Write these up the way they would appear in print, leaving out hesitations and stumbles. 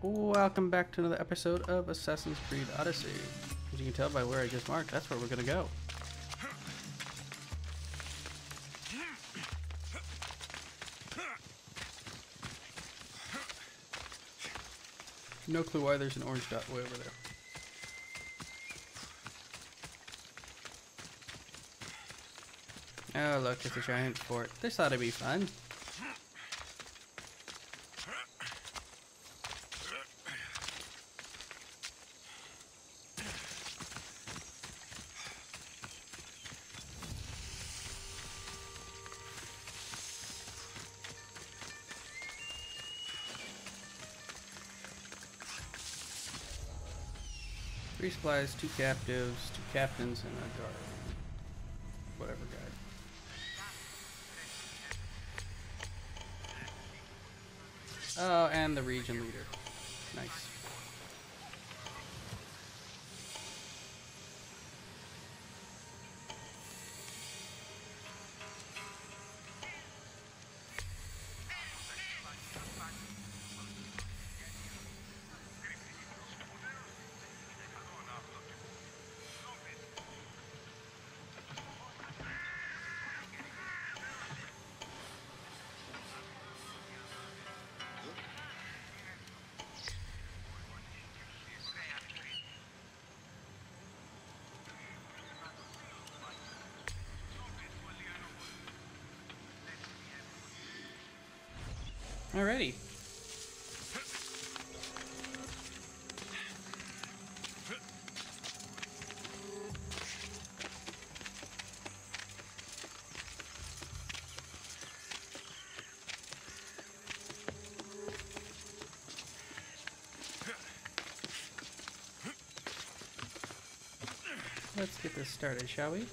Welcome back to another episode of Assassin's Creed Odyssey. As you can tell by where I just marked, that's where we're gonna go. No clue why there's an orange dot way over there. Oh look, it's a giant fort. This ought to be fun. Three supplies, 2 captives, 2 captains, and a guard. Whatever guy. Oh, and the region leader. Nice. Alrighty. Let's get this started, shall we?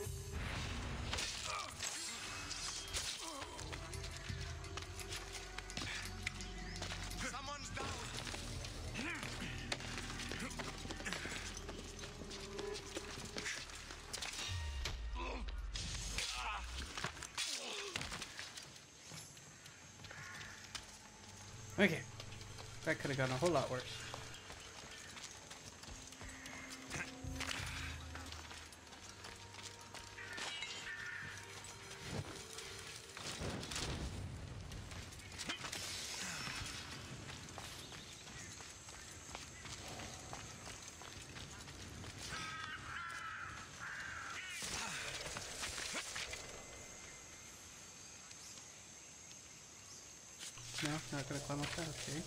Okay, that could have gone a whole lot worse. No, not gonna climb up that, okay.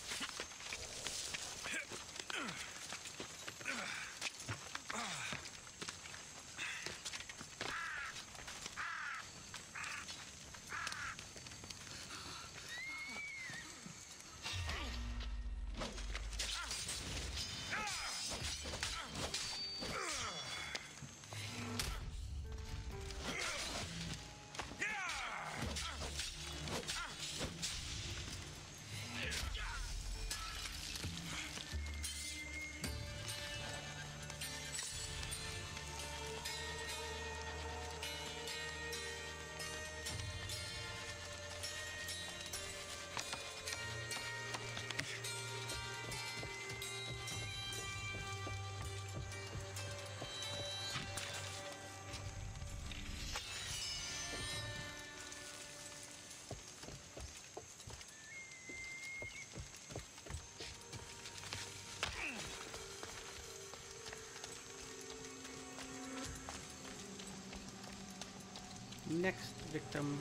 Next victim.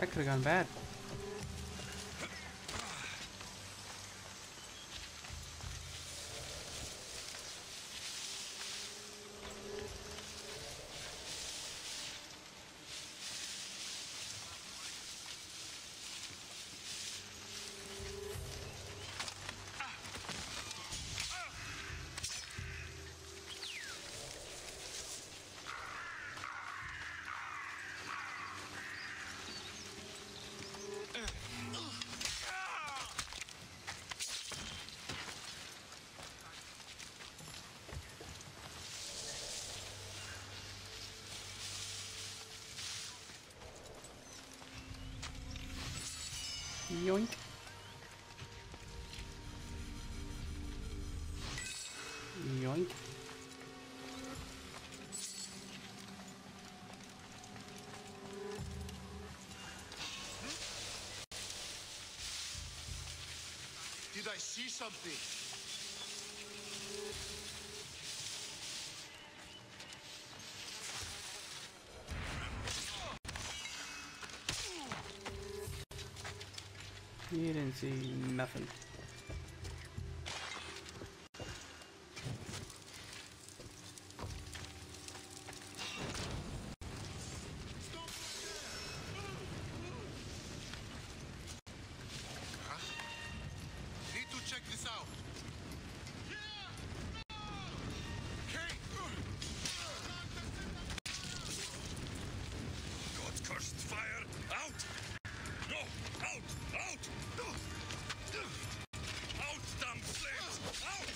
That could have gone bad. Yoink. Yoink. Did I see something? You didn't see nothing. Need to check this out. God's cursed fire! Out! No! Out! Out! Out, damn flames! Out!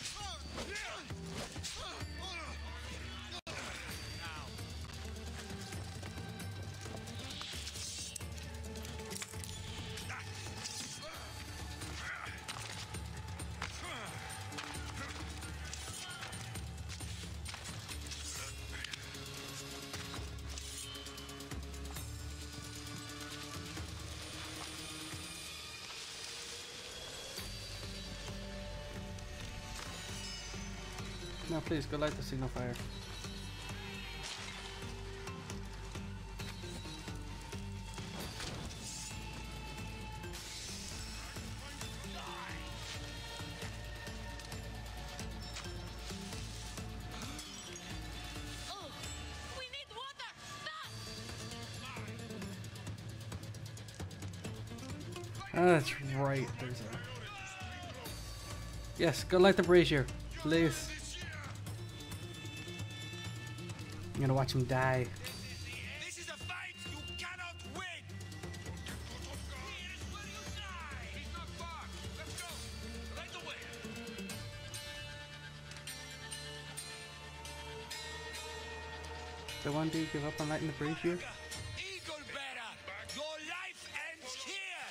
No, please, go light the signal fire. Oh, we need water! Stop! Oh, that's right. There's a... Yes, go light the brazier, please. I'm gonna watch him die. This is a fight you cannot win! Here's where you die! He's not far! Let's go! Right away! The one dude give up on lighting the brazier? Eagle bearer! Your life ends here!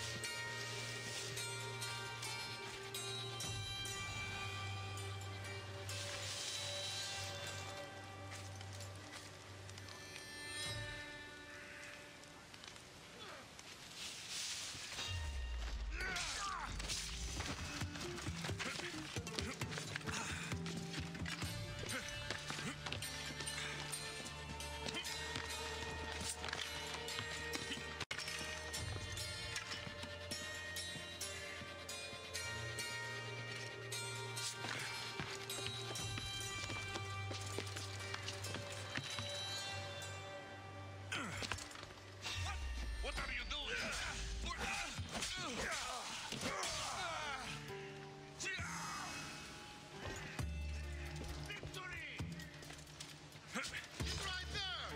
What are you doing? Victory! He's right there!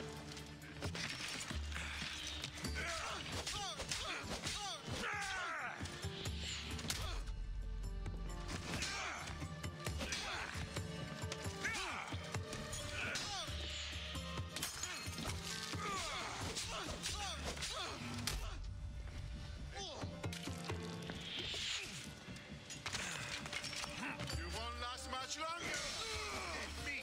You won't last much longer! Me!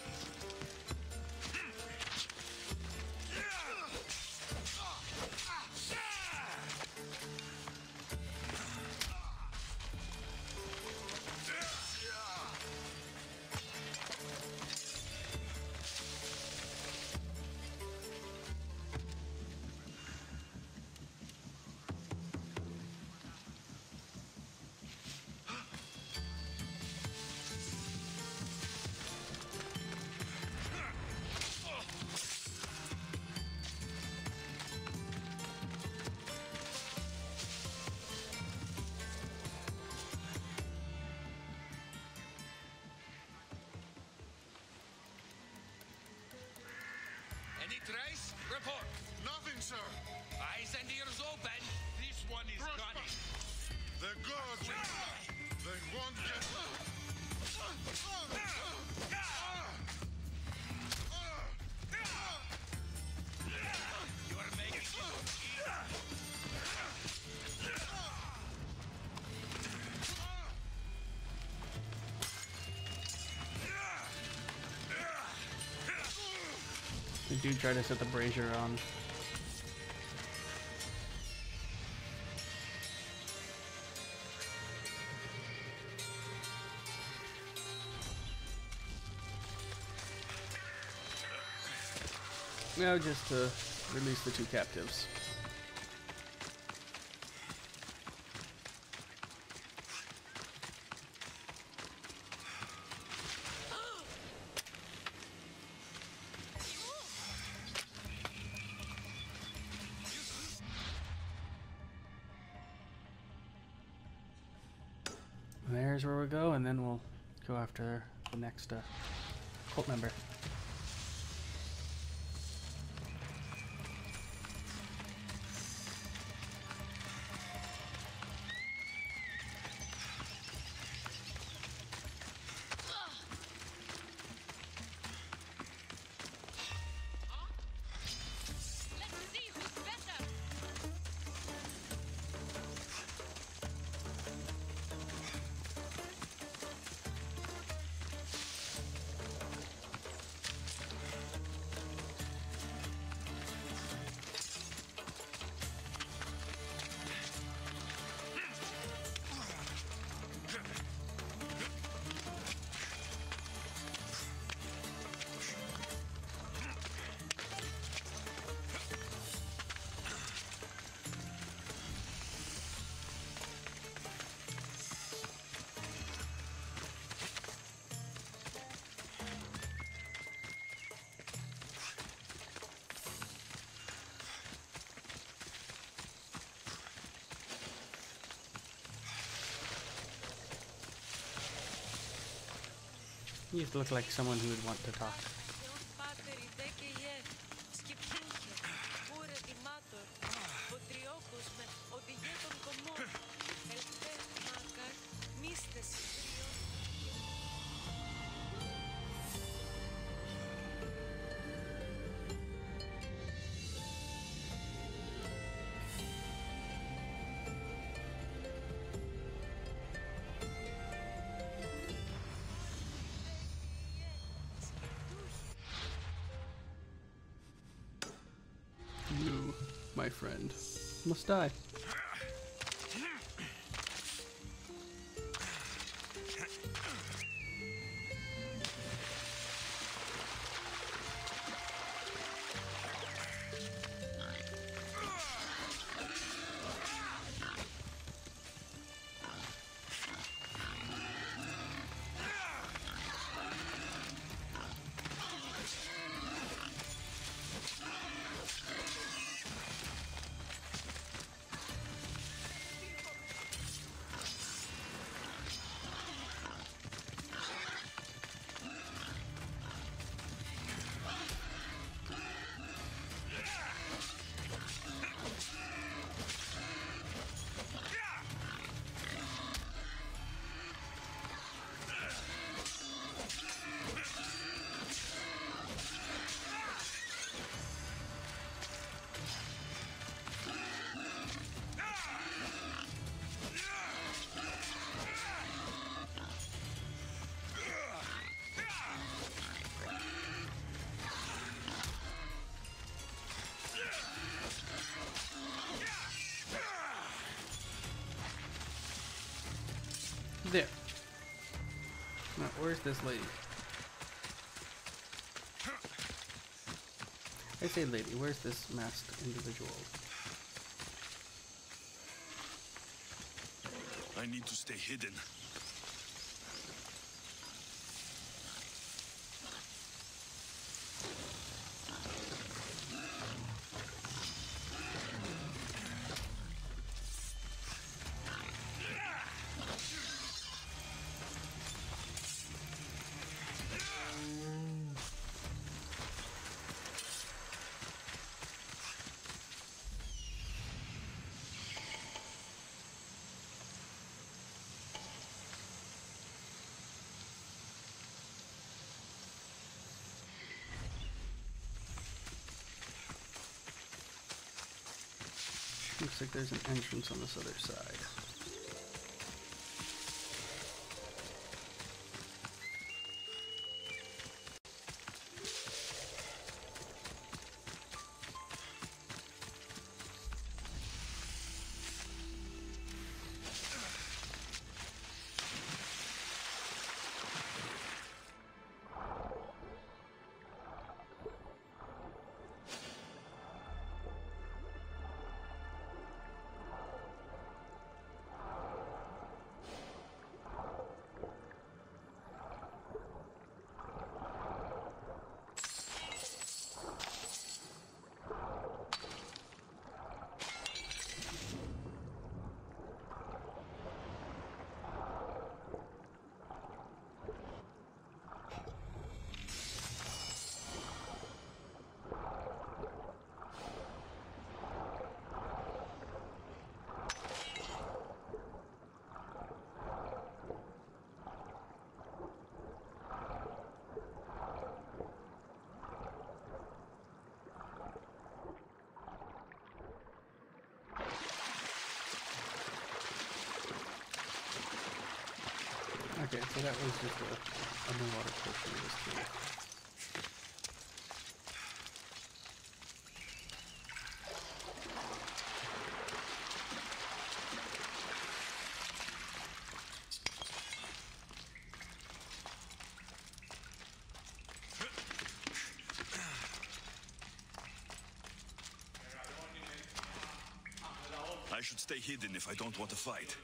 sir. Eyes and ears open. This one is Prosper. gunning. The gods, they won't get... You are making it easy. The dude tried to set the brazier on. No, just to release the two captives. There's where we go, and then we'll go after the next cult member. Let's see who's better. You used to look like someone who would want to talk. You, my friend, must die. There. Now, where's this lady? I say lady, where's this masked individual? I need to stay hidden. Looks like there's an entrance on this other side. Okay, so that was just a underwater portion of this cave. I should stay hidden if I don't want to fight.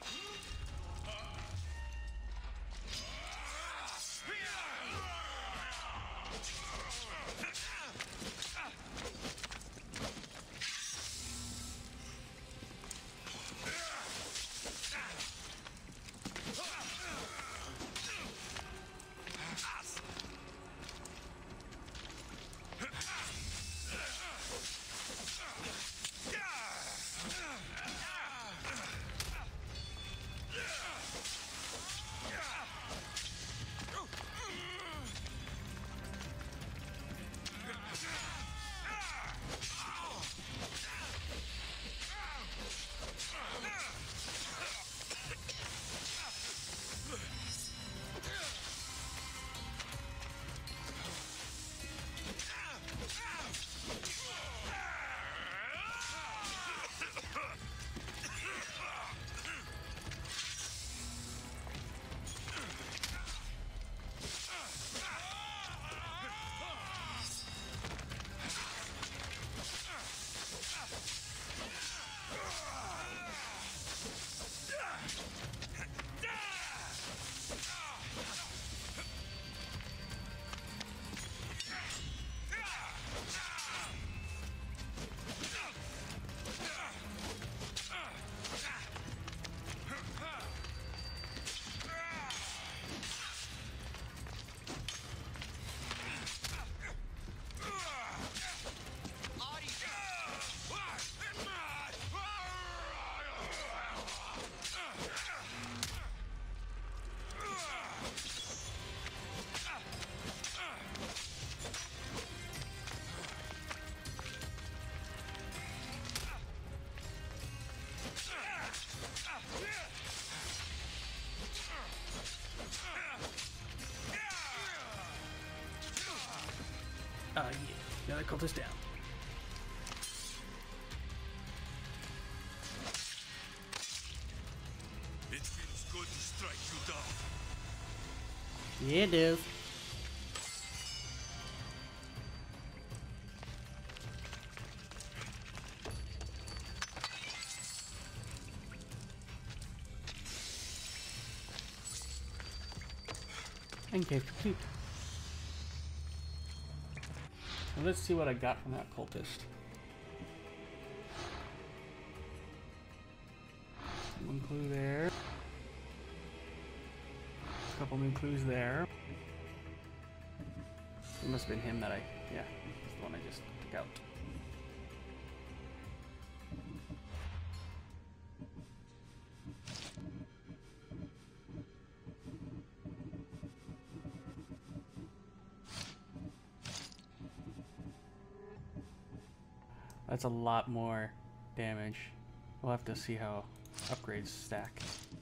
Yeah. Gotta cut this down. It feels good to strike you down. Yeah, it does. And cave complete. Well, let's see what I got from that cultist. One clue there. A couple new clues there. It must have been him that yeah, it's the one I just took out. That's a lot more damage We'll have to see how upgrades stack.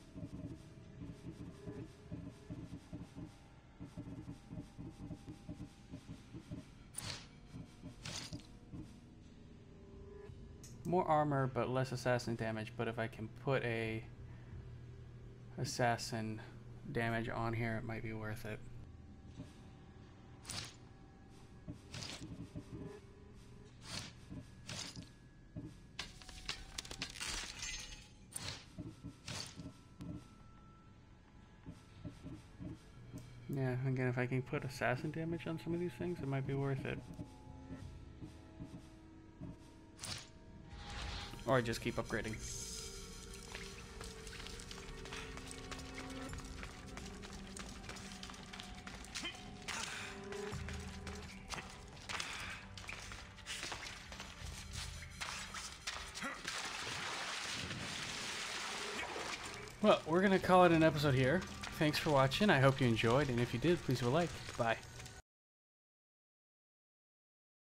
More armor, but less assassin damage. But if I can put a assassin damage on here, it might be worth it. Yeah, again, if I can put assassin damage on some of these things, it might be worth it. Or I just keep upgrading. Well, we're going to call it an episode here. Thanks for watching. I hope you enjoyed, and if you did, please leave a like. Bye.